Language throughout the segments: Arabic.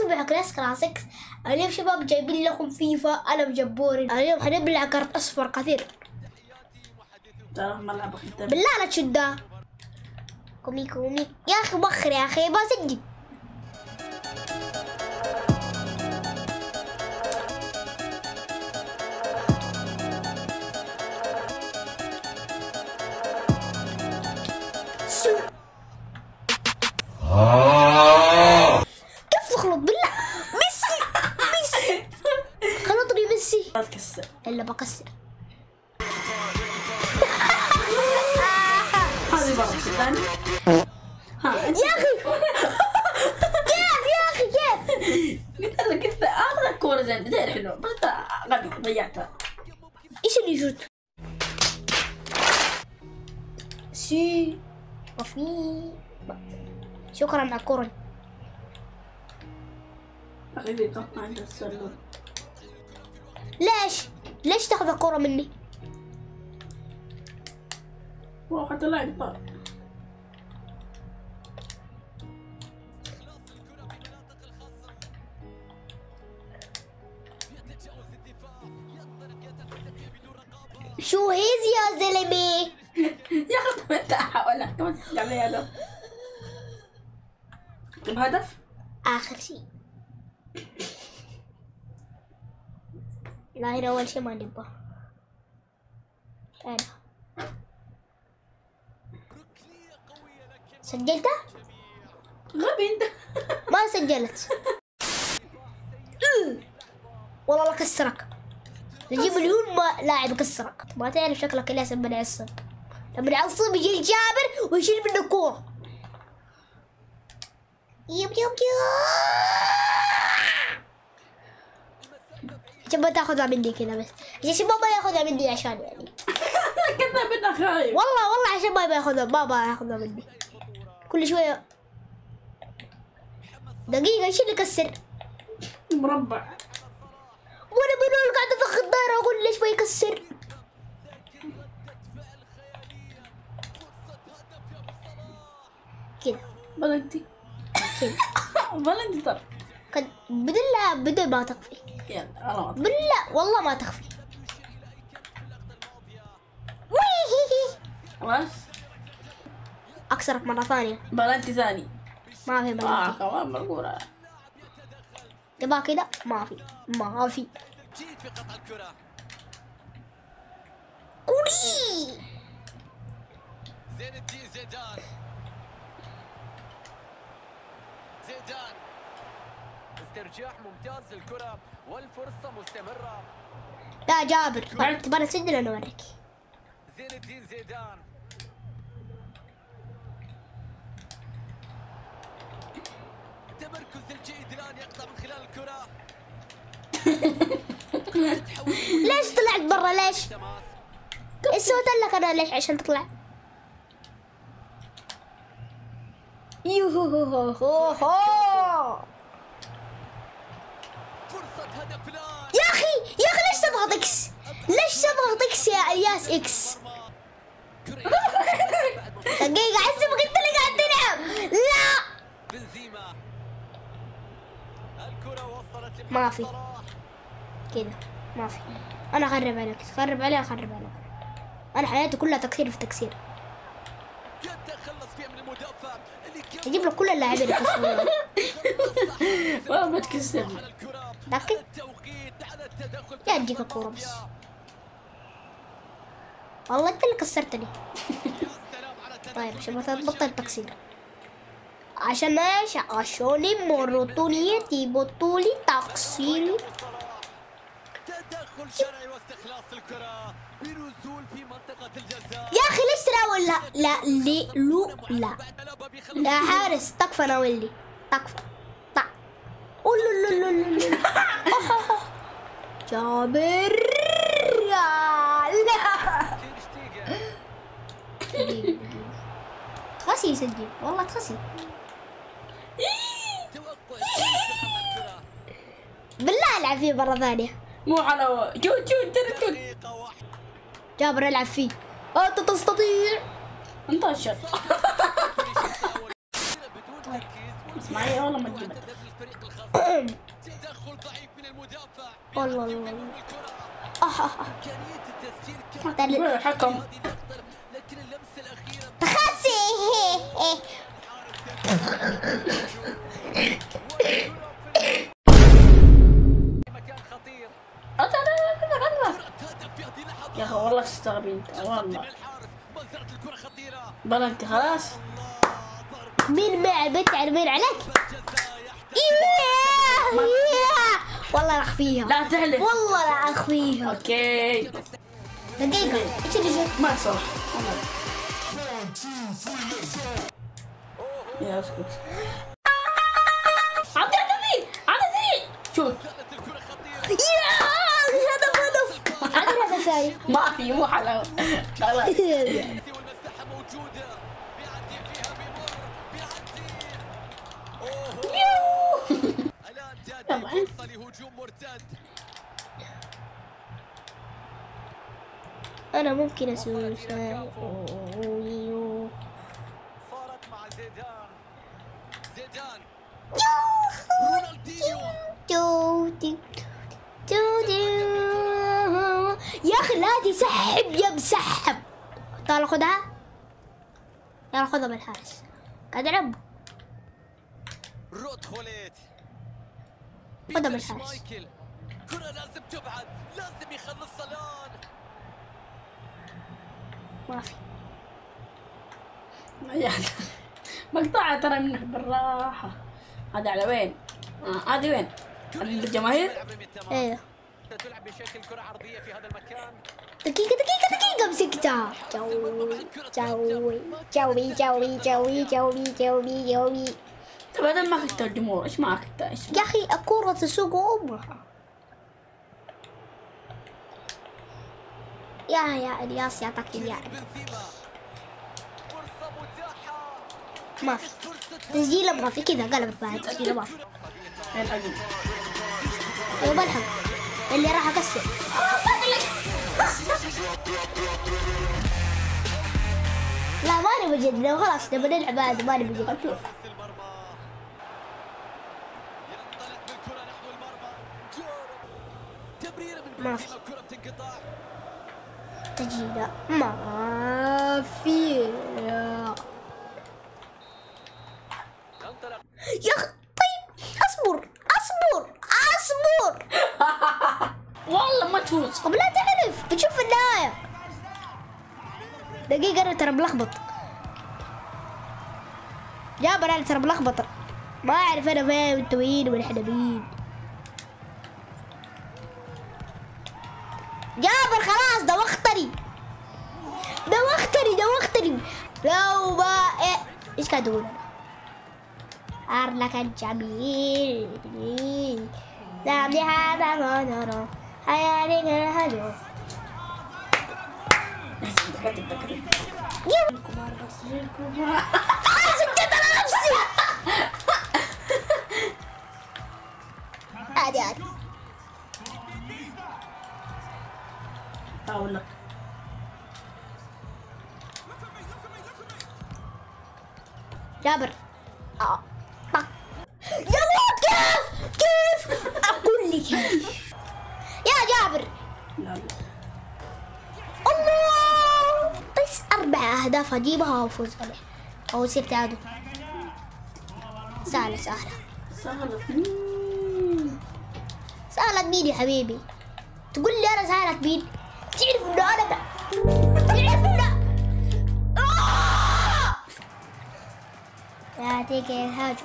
مع كلاسيكس. اليوم شباب جايبين لكم فيفا. انا مجبور. اليوم حنبلع كارت اصفر كثير. بالله لا تشدها. كومي يا اخي بخر يا اخي بسجل. كيف تخلط بالله؟ ميسي خلطني ميسي. ما تكسر الا بكسر. هذه مرة ثانية. يا اخي كيف قلت لك انت اخذ الكورة زين زين حلو بس انت غبي ضيعتها. ايش اللي يجوت؟ سي وفي شكرا على الكورة. حبيبي قطع عند السلم. ليش تاخذ الكورة مني؟ والله حتى لا يقطع. شو هيز يا زلمة؟ يا اخي طب انت حاول كمان تسجل علي هدف. طب هدف؟ آخر شيء. لا هنا أول شيء ما نبغى. أنا سجلتها؟ غبي انت. ما سجلت. والله لا كسرك. نجيب مليون ما لاعب يكسرك. ما تعرف شكلك الياس لما يعصب. لما يعصب يجي الجابر ويشيل منه الكورة. يب شباب تاخذها مني كذا بس عشان شباب ما ياخذها مني عشان يعني كذا بدنا خايف. والله عشان ما ياخذها بابا ياخذها مني كل شوية. دقيقة ايش اللي كسر؟ مربع. وانا بنقول قاعدة افخ الدايرة اقول ليش ما يكسر؟ كذا بلنتي كذا بلنتي ترى. بدل ما تخفي. يلا خلاص. بالله والله ما تخفي. خلاص اكسرك مرة ثانية. بلنتي ثاني. ما في بلنتي. كمان مرقورة. تبغى كذا؟ ما في. كوري. زين الدين زيدان استرجاع ممتاز للكرة والفرصة مستمرة. لا جابر تبغى نسجل انا اوريك. زين الدين زيدان التمركز الجيد الآن يقطع من خلال الكرة. ليش طلعت برا ليش؟ ايش سويت لك انا ليش عشان تطلع؟ يوهوهوهو فرصة هدف الآن. يا اخي ليش تضغط اكس؟ يا الياس اكس؟ دقيقة احسبك انت اللي قاعد تلعب. لا بنزيما الكرة وصلت ما في كذا ما في. انا اخرب عليك انا حياتي كلها تكسير في تكسير. يتخلص فيها من المدافع اللي كان اجيب لك كل اللاعبين يكسرون. والله ما تكسر. لكن التوقيت على التدخل. يا اديك الكورة بس. والله انت اللي كسرتني. طيب عشان بطل تكسير. عشان ايش؟ عشان مرطونيتي بطولي تقصيري. تدخل شرعي واستخلاص الكرة بنزول في منطقة الجزاء. يا اخي ليش تراول؟ لا يا حارس تكفى ناولي تكفى. جابر تخسي يسجل والله تخسي. بالله العب فيه مرة ثانية. مو على شوت ترى. جابر العب فيه. انت تستطيع. انتشر. اسمعي والله ما تجيبها. تدخل ضعيف من المدافع. والله والله. إمكانية التسجيل كانت الحكم لكن اللمسة الأخيرة تخسي. مكان خطير. يا اخي والله استغربين والله. الحارس ما زالت الكرة خطيرة. بلنتي خلاص. مين مع البنت على مين عليك؟ والله راح فيها. لا تحلف. والله راح فيها. اوكي. دقيقة ايش اللي جاي؟ ما صح. يا اسكت. عطي شوف. هذا ثاني. ما في مو حلاوة. خلاص. والمساحة موجودة. بيعدي فيها بيمر. الآن تأتي فرصة لهجوم مرتد. انا ممكن اسوي صارت مع زيدان. رونالدينيو. يا اخي لا تسحب يا مسحب. تعال خذها. يلا خذها بالحارس. قاعد العب. رود خوليت. خذها بالحارس. مايكل. كرة لازم تبعد. لازم يخلص الآن. ما في. مقطعها ترى منك بالراحة. هذا على وين؟ هذه وين؟ الجماهير؟ ايوه. تلعب بشكل كرة عرضية في هذا المكان. دقيقة مسكتها. جوي. طب هذا ما كنت الجمهور، ايش معك انت؟ ايش يا اخي الكورة تسوق امها. يا الياس يعطيك الياس. بنزيما. فرصة متاحة. ما في تسجيل ما في كذا قلبت بعد تسجيل ما في. الحقيقة. ايوه بلحق اللي راح اكسر. لا ماني بجد لو خلاص نبي نلعب عادي ماني بجد. المرمى. ينطلق بالكرة نحو المرمى. تمريرة من ما في. بنزيما. الكرة بتنقطع. تجينا ما في. ينطلق. يا اخي طيب اصبر. والله ما تفوز. طب لا تحلف بتشوف في النهاية. دقيقة انا ترى ملخبط. جابر انا ترى ملخبط. ما اعرف انا فين وانتوا مين ولا احنا مين. جابر خلاص دوختني. لو ما ايش قاعد اقول انا؟ أرلك الجميل دعني هذا ما نرى حياتك الهدوء. سكت على نفسي. عادي اقول لك جابر. يا ولد كيف اقول لك يا جابر. الله بس 4 أهداف اجيبها وافوز عليه او يصير تعادل. سهلة سهلة مين يا حبيبي؟ تقول لي انا سهلة مين؟ تعرف انه انا يعطيك الهجوم.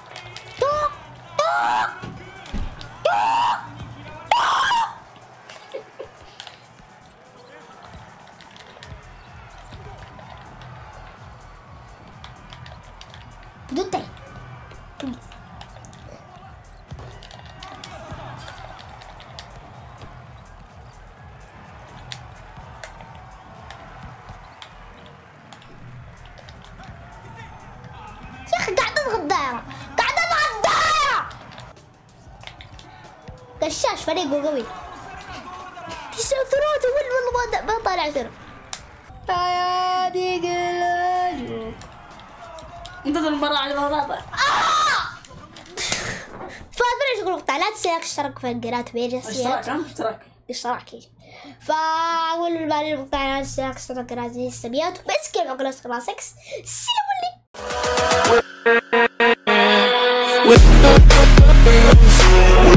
بدون تاني. يا اخي قاعد اضغط دايرة. غشاش فريقه قوي. يسوي ثروته والله ما طالع ثرو. يا ديك الهجوم. انت المرة على المرة. يعجبكم المقطع لا تنسى اشترك في قناة بيج اشتراك اشتراكي. فأقول المقطع لا تنسى اشترك في قناة السبيات بس كيف أقول اشتراك 6 سلام عليكم.